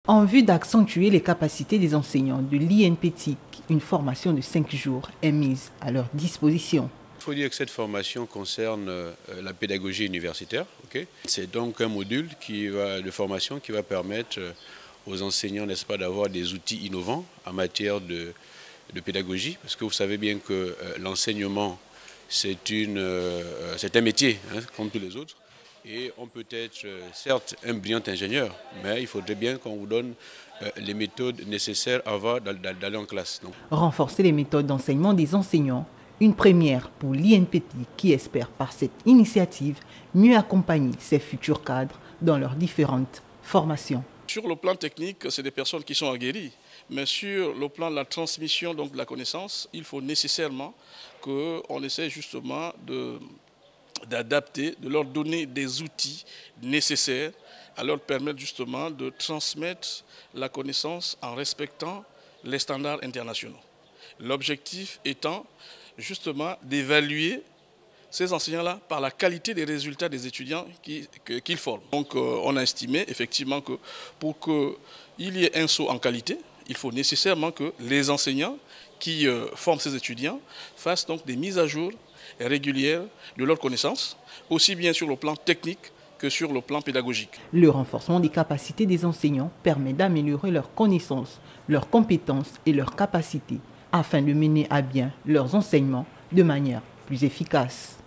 En vue d'accentuer les capacités des enseignants de l'INPETIC, une formation de 5 jours est mise à leur disposition. Il faut dire que cette formation concerne la pédagogie universitaire. C'est donc un module de formation qui va permettre aux enseignants, n'est-ce pas, d'avoir des outils innovants en matière de pédagogie. Parce que vous savez bien que l'enseignement, c'est un métier, hein, comme tous les autres. Et on peut être certes un brillant ingénieur, mais il faudrait bien qu'on vous donne les méthodes nécessaires avant d'aller en classe. Donc. Renforcer les méthodes d'enseignement des enseignants, une première pour l'INPETIC qui espère par cette initiative mieux accompagner ses futurs cadres dans leurs différentes formations. Sur le plan technique, c'est des personnes qui sont aguerries, mais sur le plan de la transmission donc, de la connaissance, il faut nécessairement qu'on essaie justement d'adapter, de leur donner des outils nécessaires à leur permettre justement de transmettre la connaissance en respectant les standards internationaux. L'objectif étant justement d'évaluer ces enseignants-là par la qualité des résultats des étudiants qu'ils forment. Donc on a estimé effectivement que pour qu'il y ait un saut en qualité, il faut nécessairement que les enseignants qui forment ces étudiants fassent donc des mises à jour régulières de leurs connaissances, aussi bien sur le plan technique que sur le plan pédagogique. Le renforcement des capacités des enseignants permet d'améliorer leurs connaissances, leurs compétences et leurs capacités afin de mener à bien leurs enseignements de manière plus efficace.